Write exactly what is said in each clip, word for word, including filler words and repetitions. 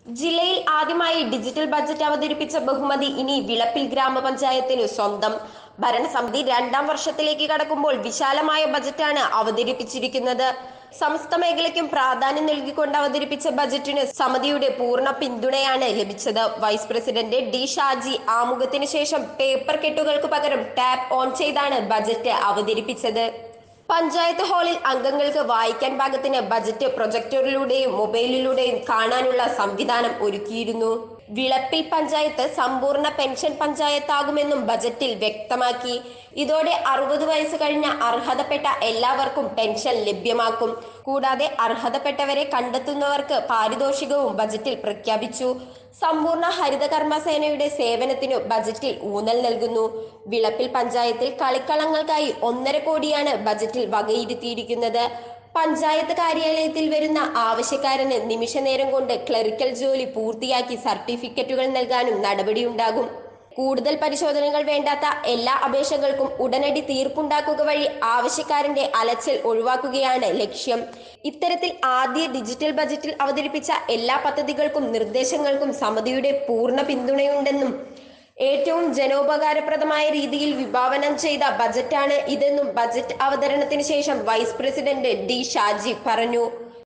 ജില്ലയിൽ ആദ്യമായി digital budget അവതരിപ്പിച്ച ബഹുമതി ഇനി വിളപ്പിൽ ഗ്രാമപഞ്ചായത്തിനു സ്വന്തം. ഭരണസമിതി രണ്ടാം വർഷത്തിലേക്ക് കടക്കുമ്പോൾ വിശാലമായ ബജറ്റാണ് അവതരിപ്പിച്ചിരിക്കുന്നത്. സമസ്ത മേഖലയ്ക്കും പ്രാധാന്യം നൽകിക്കൊണ്ട് അവതരിപ്പിച്ച ബജറ്റിന് സമിതിയുടെ പൂർണ്ണ പിന്തുണയാണ് ലഭിച്ചത്. വൈസ് പ്രസിഡന്റ് ഡി ഷാജി ആമുഖത്തിന് ശേഷം പേപ്പർ കെട്ടുകൾക്ക് പകരം ടാപ്പ് ഓൺ ചെയ്താണ് ബജറ്റ് അവതരിപ്പിച്ചത്. പഞ്ചായത്ത് ഹാളിൽ അംഗങ്ങൾക്ക് വായിക്കാൻ പാകത്തിന് ബജറ്റ് പ്രൊജക്ടറിലൂടെയും മൊബൈലിലൂടെയും കാണാനുള്ള സംവിധാനം ഒരുക്കിയിരുന്നു. വിളപ്പിൽ പഞ്ചായത്ത് സമ്പൂർണ്ണ പെൻഷൻ പഞ്ചായത്താകുമെന്നും ബജറ്റിൽ വ്യക്തമാക്കി. ഇതോടെ അറുപത് വയസ്സ് കഴിഞ്ഞ അർഹതപ്പെട്ട എല്ലാവർക്കും പെൻഷൻ ലഭ്യമാക്കും. കൂടാതെ അർഹതപ്പെട്ടവരെ കണ്ടെത്തുന്നവർക്ക് പാരിതോഷികവും ബജറ്റിൽ പ്രഖ്യാപിച്ചു. സമ്പൂർണ്ണ ഹരിത കർമ്മസേനയുടെ സേവനത്തിനു ബജറ്റിൽ ഊന്നൽ നൽകുന്നു. വിളപ്പിൽ പഞ്ചായത്തിൽ കളിക്കളങ്ങൾക്കായി ഒന്നര കോടിയാണ് ബജറ്റിൽ വകയിരുത്തിയിരിക്കുന്നത്. പഞ്ചായത്ത് കാര്യാലയത്തിൽ വരുന്ന ആവശ്യക്കാരന് നിമിഷ നേരം കൊണ്ട് ക്ലറിക്കൽ ജോലി പൂർത്തിയാക്കി സർട്ടിഫിക്കറ്റുകൾ നൽകാനും നടപടിയുണ്ടാകും. കൂടുതൽ പരിശോധനകൾ വേണ്ടാത്ത എല്ലാ അപേക്ഷകൾക്കും ഉടനടി തീർപ്പുണ്ടാക്കുക വഴി ആവശ്യക്കാരന്റെ അലച്ചിൽ ഒഴിവാക്കുകയാണ് ലക്ഷ്യം. ഇത്തരത്തിൽ ആദ്യ ഡിജിറ്റൽ ബജറ്റിൽ അവതരിപ്പിച്ച എല്ലാ പദ്ധതികൾക്കും നിർദ്ദേശങ്ങൾക്കും സമിതിയുടെ പൂർണ്ണ പിന്തുണയുണ്ടെന്നും ഏറ്റവും ജനോപകാരപ്രദമായ രീതിയിൽ വിഭാവനം ചെയ്ത ബജറ്റാണ് ഇതെന്നും ബജറ്റ് അവതരണത്തിന് ശേഷം വൈസ് പ്രസിഡന്റ് ഡി ഷാജി പറഞ്ഞു.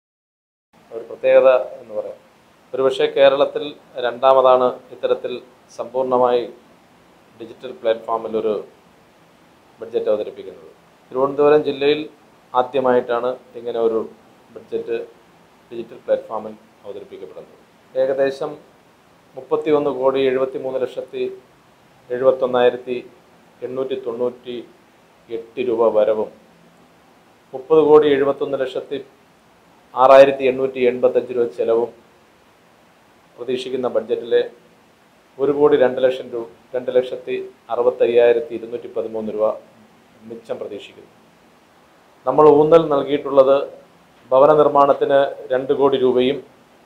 ഒരു പ്രത്യേകത എന്ന് പറയാം, ഒരുപക്ഷെ കേരളത്തിൽ രണ്ടാമതാണ് ഇത്തരത്തിൽ സമ്പൂർണ്ണമായി ഡിജിറ്റൽ പ്ലാറ്റ്ഫോമിൽ ഒരു ബഡ്ജറ്റ് അവതരിപ്പിക്കുന്നത്. തിരുവനന്തപുരം ജില്ലയിൽ ആദ്യമായിട്ടാണ് ഇങ്ങനെ ഒരു ബഡ്ജറ്റ് ഡിജിറ്റൽ പ്ലാറ്റ്ഫോമിൽ അവതരിപ്പിക്കപ്പെടുന്നത്. ഏകദേശം മുപ്പത്തി ഒന്ന് കോടി എഴുപത്തി മൂന്ന് ലക്ഷത്തി എഴുപത്തൊന്നായിരത്തി എണ്ണൂറ്റി തൊണ്ണൂറ്റി എട്ട് രൂപ വരവും മുപ്പത് കോടി എഴുപത്തൊന്ന് ലക്ഷത്തി ആറായിരത്തി എണ്ണൂറ്റി എൺപത്തഞ്ച് രൂപ ചെലവും പ്രതീക്ഷിക്കുന്ന ബഡ്ജറ്റിലെ ഒരു കോടി രണ്ട് ലക്ഷം രൂപ രണ്ട് ലക്ഷത്തി അറുപത്തയ്യായിരത്തി ഇരുന്നൂറ്റി പതിമൂന്ന് രൂപ മിച്ചം പ്രതീക്ഷിക്കുന്നു. നമ്മൾ ഊന്നൽ നൽകിയിട്ടുള്ളത് ഭവന നിർമ്മാണത്തിന് രണ്ട് കോടി രൂപയും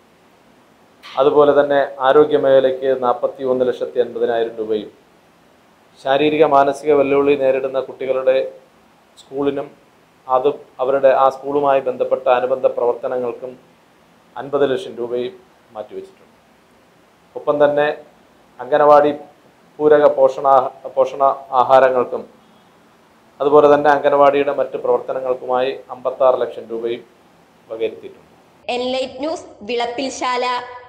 അതുപോലെ തന്നെ ആരോഗ്യ മേഖലയ്ക്ക് നാൽപ്പത്തി ഒന്ന് ലക്ഷത്തി അൻപതിനായിരം രൂപയും ശാരീരിക മാനസിക വെല്ലുവിളി നേരിടുന്ന കുട്ടികളുടെ സ്കൂളിനും അതും അവരുടെ ആ സ്കൂളുമായി ബന്ധപ്പെട്ട അനുബന്ധ പ്രവർത്തനങ്ങൾക്കും അൻപത് ലക്ഷം രൂപയും മാറ്റിവെച്ചിട്ടുണ്ട്. ഒപ്പം തന്നെ അംഗനവാടി പൂരക പോഷണ പോഷണ ആഹാരങ്ങൾക്കും അതുപോലെ തന്നെ അംഗനവാടിയുടെ മറ്റ് പ്രവർത്തനങ്ങൾക്കുമായി അമ്പത്താറ് ലക്ഷം രൂപയും വകയിരുത്തിയിട്ടുണ്ട്. Enlight news Vilappilsala.